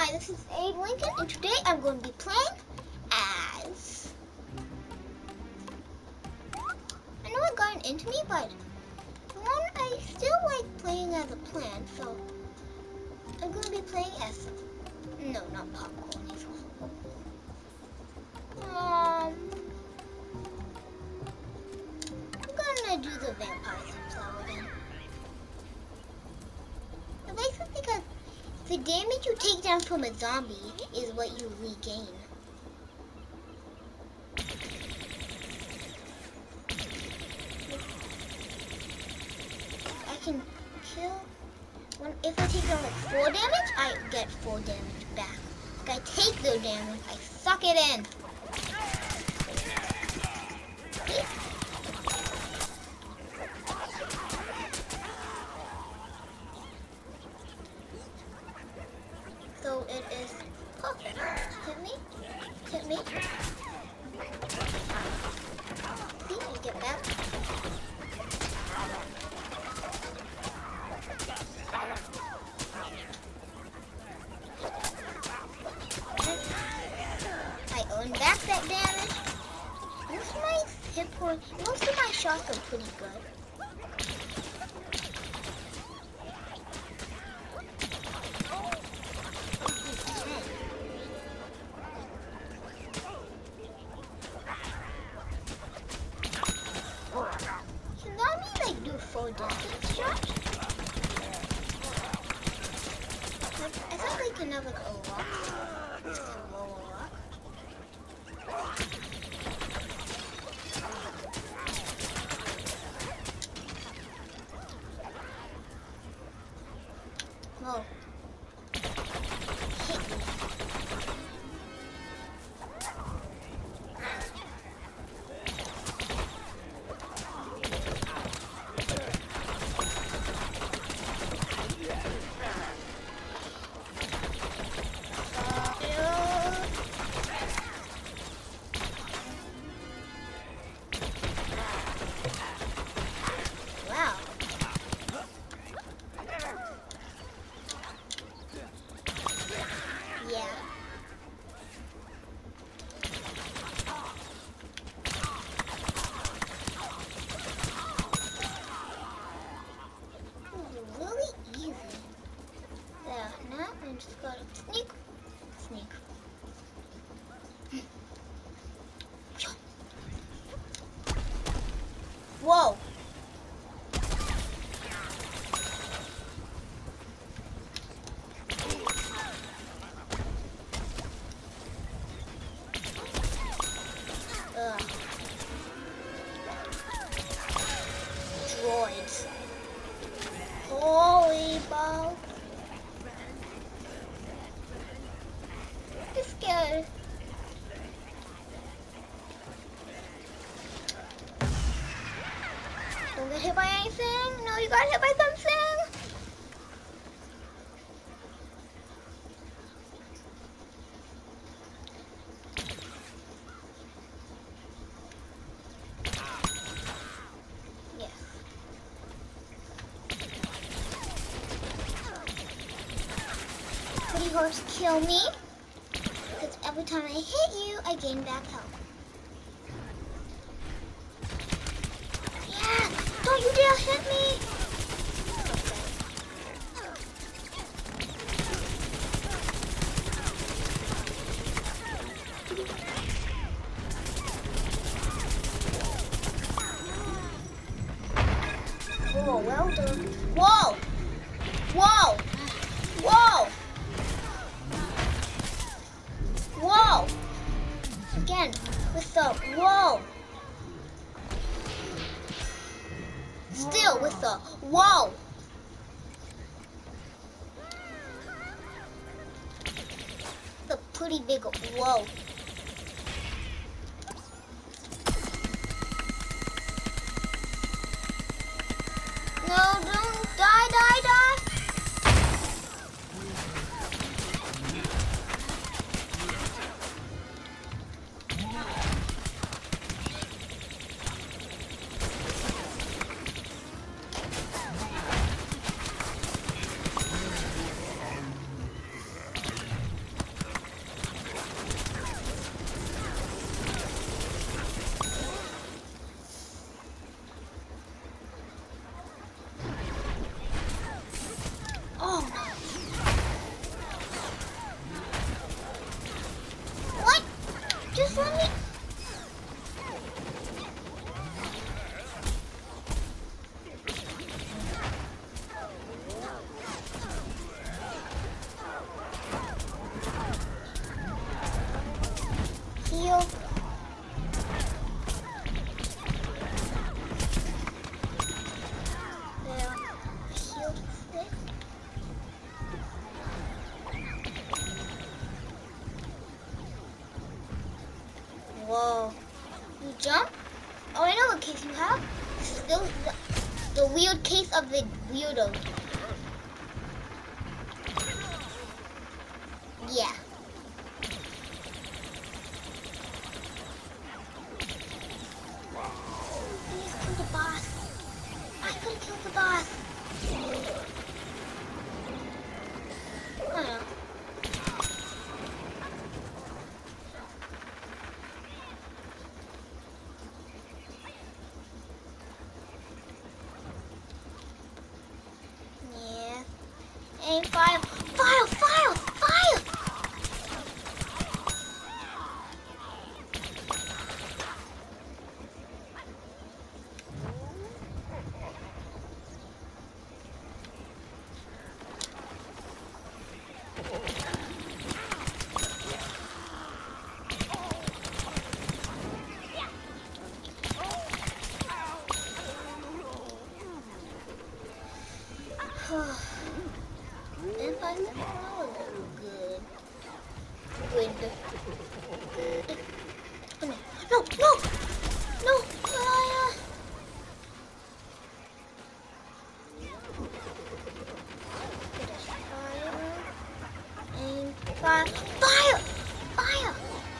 Hi, this is Abe Lincoln, and today I'm going to be playing as... I know it got into me, but I still like playing as a plant, so I'm going to be playing as... No, not popcorn. He's also... I'm going to do the vampire themselves again. Basically, because the damage you take down from a zombie is what you regain. I can kill... If I take down like 4 damage, I get 4 damage back. Like I take the damage, I suck it in. See? So it is perfect. Hit me. Hit me. See, you get back. I earn back that damage. Most of my hit points, most of my shots are pretty good. Can that like do 4 distance shots? I thought they can have like a rock. Slow rock. Whoa. Hit me. Just gotta sneak. Whoa. Droids. Holy balls. I'm scared. Don't get hit by anything. No, you got hit by something. Yes. Pretty horse, kill me. Because every time I hit you, I gain back health. Yeah! Don't you dare hit me! Oh, well done. Whoa! Whoa! Whoa! Whoa! Again, with the whoa! Still with the whoa! The pretty big whoa. No, don't die, die, die! just let me. Heal. There. Heal this. Whoa. You jump? Oh, I know what case you have. This is the weird case of the weirdo. Yeah. Please kill the boss. I could have killed the boss. I don't know. Yeah. Aim, fire, fire, fire, fire! And find the flower good. Good. Oh, no, no, no! No! Fire! Fire. And fire. Fire! Fire!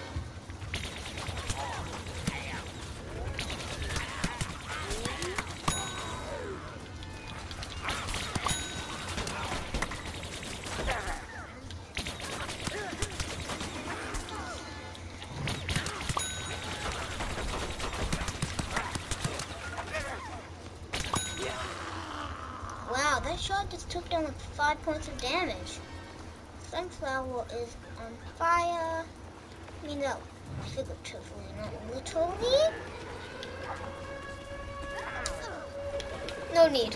Wow, that shot just took down like 5 points of damage. Sunflower is on fire. I mean, no, figuratively, not literally. No need.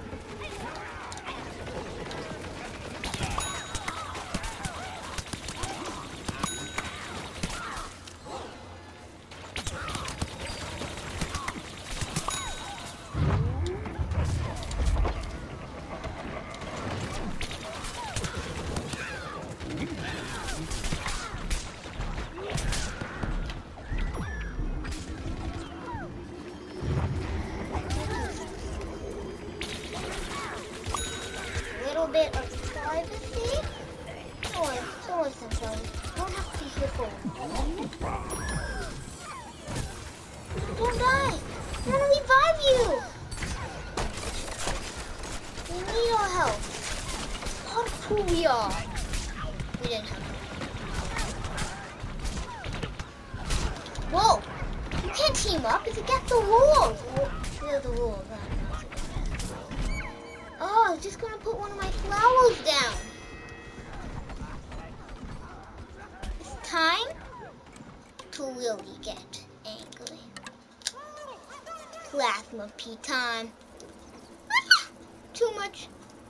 Bit of privacy. Don't waste some time. You don't have to be here for. Don't die. I want to revive you. We need our help. Part of who we are. We didn't have to. Whoa! You can't team up. It's against the rules. Well, the rules. Oh, I was just gonna put one of my flowers down. It's time to really get angry. Plasma pea time. Too much.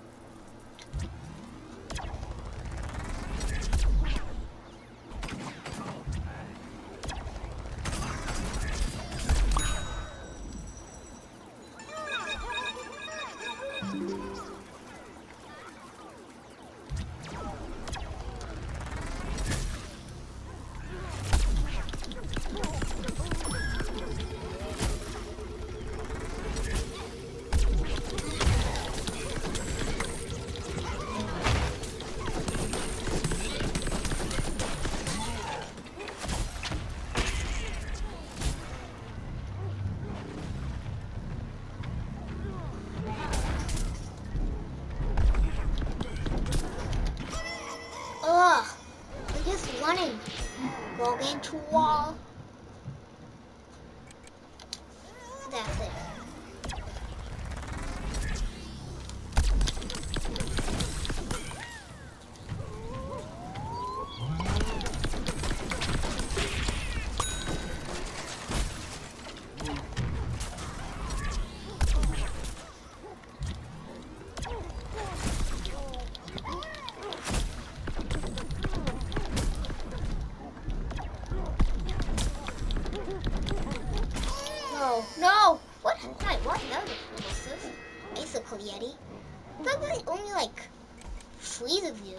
Ugh, we're just running. Go into wall. That's it. No, no. What? Wait, what? That was explosive. Icicle Yeti. That guy only like freezes you.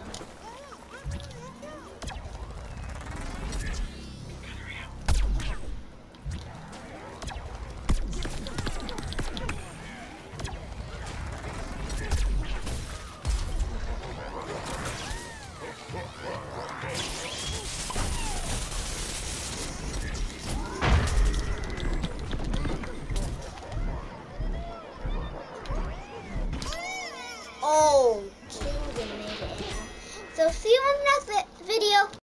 Oh, killed him. So see you on the next video.